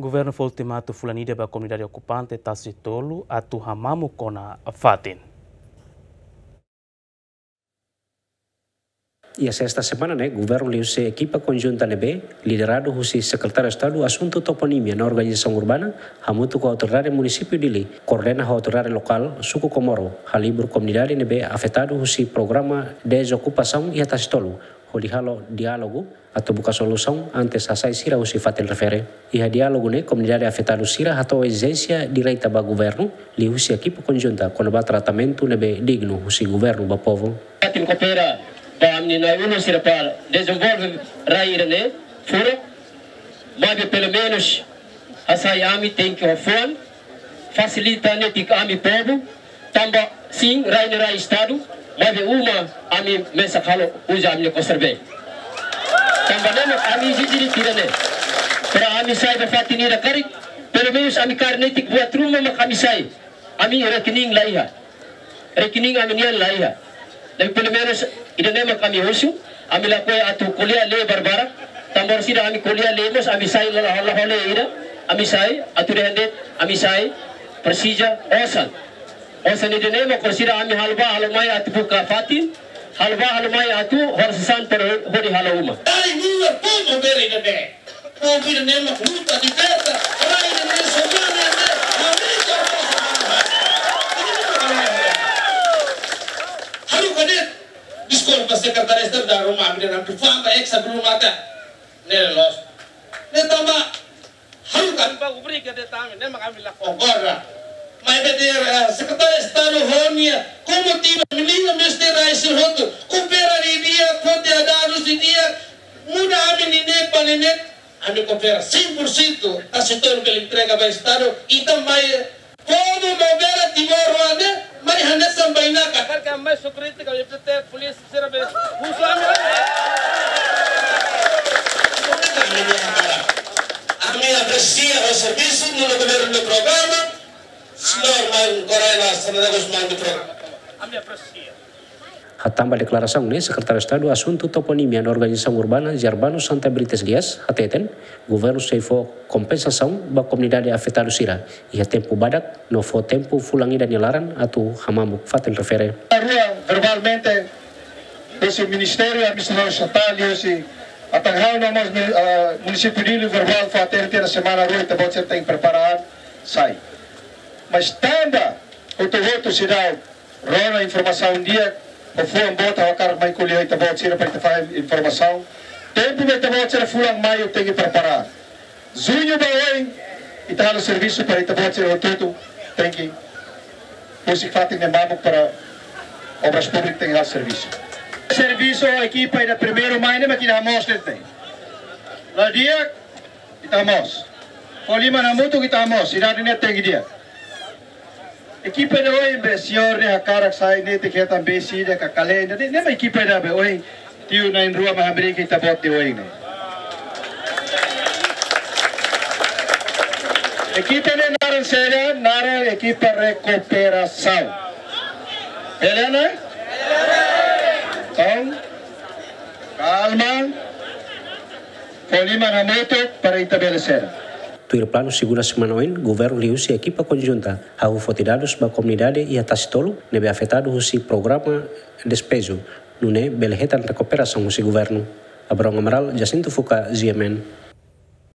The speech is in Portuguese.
Governo foi ultimato fulanida para a comunidade ocupante Tassi Tolu atu hamamu kona fatin. E esta semana, o governo liu-se equipa conjunta NB, liderado por secretário de Estado Assunto Toponímia na organização urbana, hamutu com a autoridade município de Li, coordena a autoridade local, Suco Comoro, a livre comunidade NB afetado por programa de desocupação e a Tassi Tolu, onde halo diálogo atau buka solução antes a sira usi fatel refere. E a diálogo comunidade afetada sira atau exigência direita ba governo, li usi equipa conjunta quando ba tratamento nebe digno usi governo ba povo. Tim coopera ba amni na uno sira para desenvolver raíra fora, mas pelo menos a sayami tem que ofon facilita tik ami povo, tamba sim raíra estado, mas uma ami mesa halo usa amni conserve. Também kami jijili tirane. Para kami sai berfatini da karik, pelo menos kami karnetik buat rumah kami sai. Kami rekening laiha. Rekening kami nian laiha. Dan pelo menos idane kami husu, kami lakoi atu kuliah le barbara. Tambor sida kami kuliah lemos, kami sai Allah ida. Kami sai atu rehendet, kami sai persija osan. Osan idane ma kursida kami halba halmai atu buka fatin. Halba halmai atu horsan per hori halauma. Ai nua povo bere gade. Povo ida nema luta di festa. Rai ne somane ne. Amerika haru kade diskol pas sekretaris da Roma ida nam famba exa brumata. Ne los. Ne tama haru kan ba ubri gade tame ne makami la kogora. Mas secretário de Estado Rônia, como tive menina mestera esse roto, coopera dia, quanto é dados de dia, muda a menina para menina, a me coopera 100%, a setor que ele entrega para o Estado, e também, como mover a Timor-Leste, mas hanya sampai nak. Karena mais security kalau kita polis serba, usahanya. Kami aprecia o serviço no governo do programa. Hatamba declaração secretário de Estado Assunto Toponímia na organização urbana Jarbano Santa Brites Dias, ateten, governo ceifou compensação ba comunidade afetada sira, e a tempo badak no foi tempo fulangida nilaran atu hamamu fatel refere. Verbalmente, esse Ministério Administração Estatal e esse atanghau nomos município de verbal foi até na semana rua tá bom tem preparado sai. Mas tanda o sirau rona informação dia o fuang bota o cara mai colher ita bot sira para fazer informação tempo me ita bot sira fulang maio tem que preparar junho ba oi ita halo serviço para ita bot sira o tudo tem que usik fatin ne mabuk para obras públicas tem halo serviço a equipa ida primeiro mai ne makina mostre tem la dia ita mos polima na mutu kita mos ida ne tem dia equipe de hoje, senhor, a cara que sai neste que é também se de cacalé, nem a equipe de hoje, tio na rua mais abrir que está bote hoje, né? Equipe de nara séria, nara equipe recuperação. Helena? Então, calma, polima na moto para estabelecer. Tuir plano segura semana oin, governo liu-se equipa conjunta a ufotirados ba comunidade e a Tassi Tolu nebe afetado husi programa despejo, nune belehetan recuperação husi governo. Abrão Amaral, Jacinto Fuca, GMN.